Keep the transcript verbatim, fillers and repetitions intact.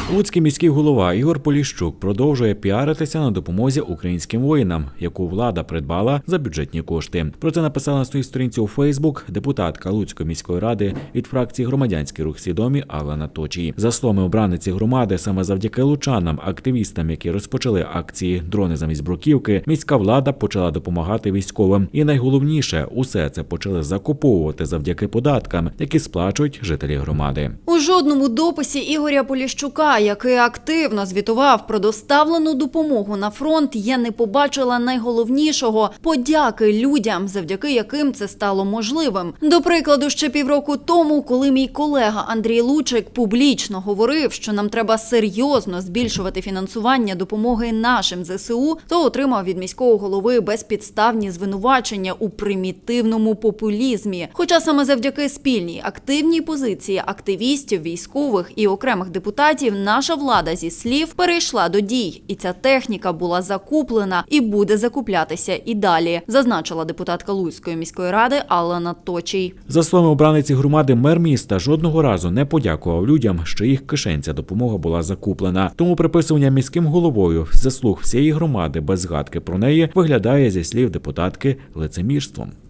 Луцький міський голова Ігор Поліщук продовжує піаритися на допомозі українським воїнам, яку влада придбала за бюджетні кошти. Про це написала на своїй сторінці у Фейсбук депутатка Луцької міської ради від фракції «Громадянський рух свідомі» Алла Точій. За словами обраниці громади, саме завдяки лучанам, активістам, які розпочали акції «Дрони замість бруківки», міська влада почала допомагати військовим. І найголовніше, усе це почали закуповувати завдяки податкам, які сплачують жителі громади. У жодному дописі Ігоря Поліщука, який активно звітував про доставлену допомогу на фронт, я не побачила найголовнішого – подяки людям, завдяки яким це стало можливим. До прикладу, ще півроку тому, коли мій колега Андрій Лучик публічно говорив, що нам треба серйозно збільшувати фінансування допомоги нашим зе се у, то отримав від міського голови безпідставні звинувачення у примітивному популізмі. Хоча саме завдяки спільній активній позиції активістів, військових і окремих депутатів наша влада зі слів перейшла до дій. І ця техніка була закуплена і буде закуплятися і далі, зазначила депутатка Луцької міської ради Алла Точій. За словами обраниці громади, мер міста жодного разу не подякував людям, що їх кишень ця допомога була закуплена. Тому приписування міським головою заслуг всієї громади без згадки про неї виглядає, зі слів депутатки, лицемірством.